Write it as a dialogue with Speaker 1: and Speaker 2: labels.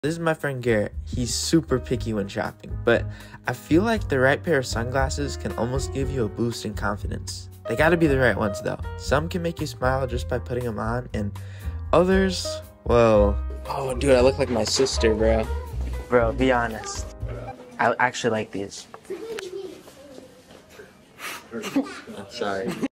Speaker 1: This is my friend Garrett. He's super picky when shopping, but I feel like the right pair of sunglasses can almost give you a boost in confidence. They gotta be the right ones though. Some can make you smile just by putting them on, and others, well...
Speaker 2: Oh, dude, I look like my sister, bro.
Speaker 3: Bro, be honest. I actually like these.
Speaker 2: I'm sorry.